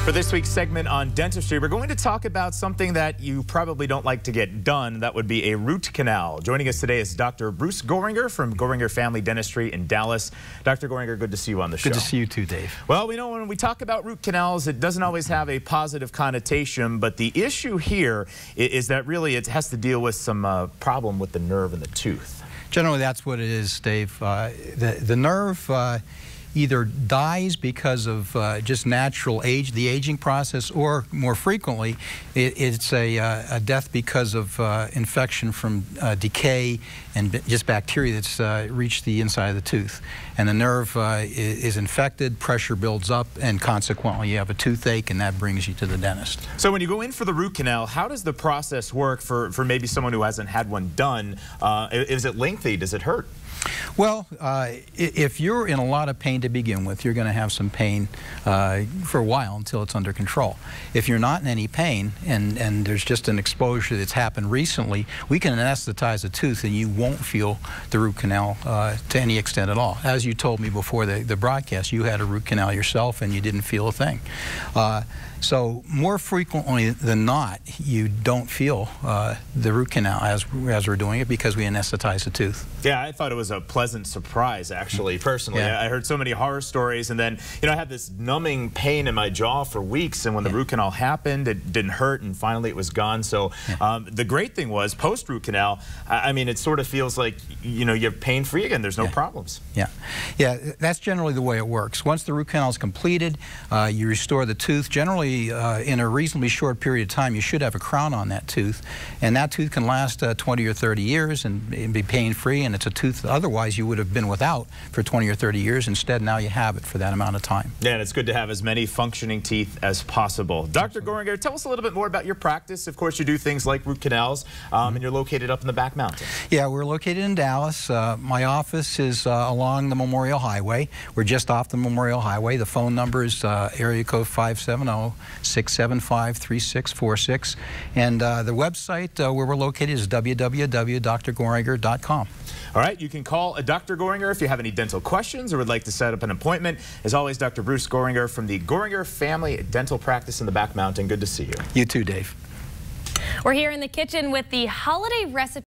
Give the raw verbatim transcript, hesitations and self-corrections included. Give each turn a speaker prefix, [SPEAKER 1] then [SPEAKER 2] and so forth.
[SPEAKER 1] For this week's segment on dentistry, we're going to talk about something that you probably don't like to get done. That would be a root canal. Joining us today is Doctor Bruce Goeringer from Goeringer Family Dentistry in Dallas. Doctor Goeringer, good to see you on the show.
[SPEAKER 2] Good to see you too, Dave.
[SPEAKER 1] Well, we know when we talk about root canals, it doesn't always have a positive connotation, but the issue here is that really it has to deal with some uh, problem with the nerve in the tooth.
[SPEAKER 2] Generally, that's what it is, Dave. Uh, the, the nerve uh, either dies because of uh, just natural age, the aging process, or more frequently, it, it's a, uh, a death because of uh, infection from uh, decay and just bacteria that's uh, reached the inside of the tooth. And the nerve uh, is infected, pressure builds up, and consequently you have a toothache, and that brings you to the dentist.
[SPEAKER 1] So when you go in for the root canal, how does the process work for, for maybe someone who hasn't had one done? Uh, is it lengthy? Does it hurt?
[SPEAKER 2] Well, uh, if you're in a lot of pain to begin with, you're going to have some pain uh, for a while until it's under control. If you're not in any pain and, and there's just an exposure that's happened recently, we can anesthetize a tooth and you won't feel the root canal uh, to any extent at all. As you told me before the, the broadcast, you had a root canal yourself and you didn't feel a thing. Uh, so more frequently than not, you don't feel uh, the root canal as, as we're doing it because we anesthetize the tooth.
[SPEAKER 1] Yeah, I thought it was a pleasant surprise, actually, personally.
[SPEAKER 2] Yeah.
[SPEAKER 1] I heard so many horror stories, and then, you know, I had this numbing pain in my jaw for weeks, and when the yeah. root canal happened, it didn't hurt, and finally it was gone. So yeah. um, the great thing was, post-root canal, I, I mean, it sort of feels like, you know, you're pain-free again. There's no
[SPEAKER 2] yeah.
[SPEAKER 1] problems.
[SPEAKER 2] Yeah, yeah, that's generally the way it works. Once the root canal is completed, uh, you restore the tooth. Generally, uh, in a reasonably short period of time, you should have a crown on that tooth, and that tooth can last uh, twenty or thirty years and, and be pain-free, and it's a tooth otherwise you would have been without for twenty or thirty years. Instead, now you have it for that amount of time.
[SPEAKER 1] Yeah, and it's good to have as many functioning teeth as possible. Doctor Goeringer, tell us a little bit more about your practice. Of course, you do things like root canals, um, mm-hmm. and you're located up in the back mountain.
[SPEAKER 2] Yeah, we're located in Dallas. Uh, my office is uh, along the Memorial Highway. We're just off the Memorial Highway. The phone number is uh, area code five seven zero, six seven five, three six four six. And uh, the website uh, where we're located is w w w dot d r goeringer dot com.
[SPEAKER 1] All right, you can call a Doctor Goeringer if you have any dental questions or would like to set up an appointment. As always, Doctor Bruce Goeringer from the Goeringer Family Dental Practice in the Back Mountain. Good to see you.
[SPEAKER 2] You too, Dave.
[SPEAKER 3] We're here in the kitchen with the holiday recipe.